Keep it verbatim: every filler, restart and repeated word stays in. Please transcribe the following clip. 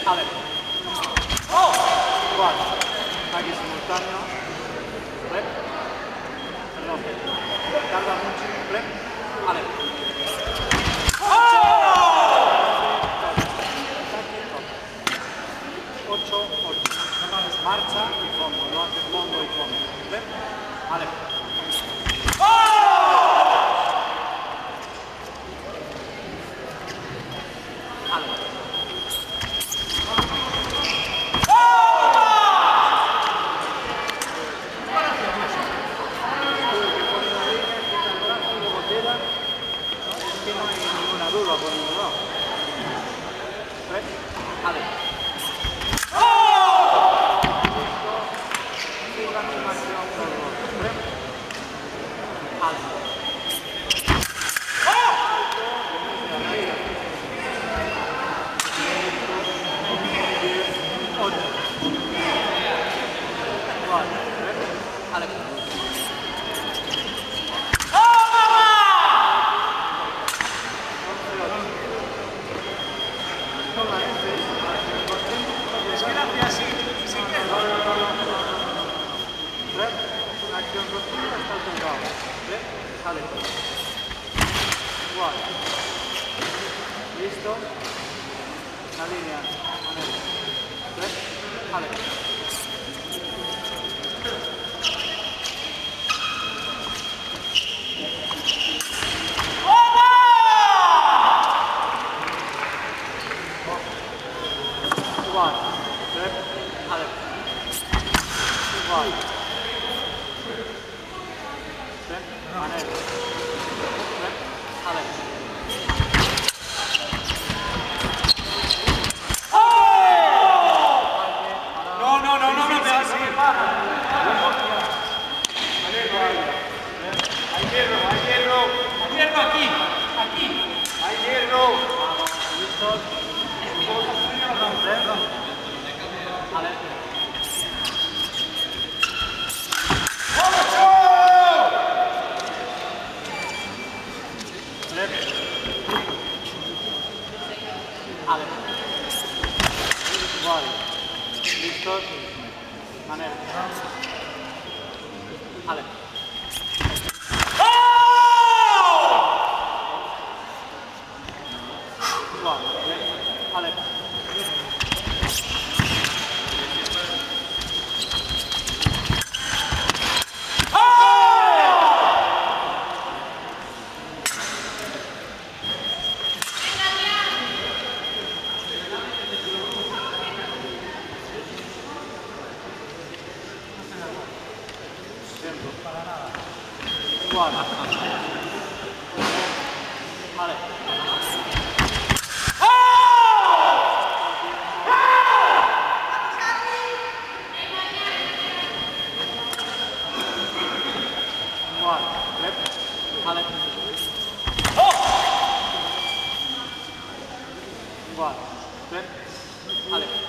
Ale. ¡Oh! Igual. Aquí simultáneo. Rep. Perdón. Tarda mucho. Rep. Ale. ocho, ocho. Marcha y fondo. No hace fondo y fondo. Rep. Ale. Que no hay ninguna duda por ningún lado. ¿Ves? Ale. ¡Oh! Y la misma acción por los dos. ¿Ves? Ale. ¡Oh! ocho. Vale. ¿Ves? Ale. Una acción continua está tumbado. ¿Ves? Sale. Igual. ¿Listo? La línea. ¿Ves? Sale. Igual. ¿Ves? Sale. Igual. Manera. Ale. ¡Oh! No, no, no, no, no, te vas a seguir para. Hay hierro, hay hierro. Hay hierro aquí, aquí. Hay hierro. ¿Listos? Ale. Ale. Igual. ¿Listos? Manera. Ale. ¡Oh! Igual. Ale. Para nada. Igual. Vale. ¡Oh! Igual. Vale. ¡Oh! Igual. Vale.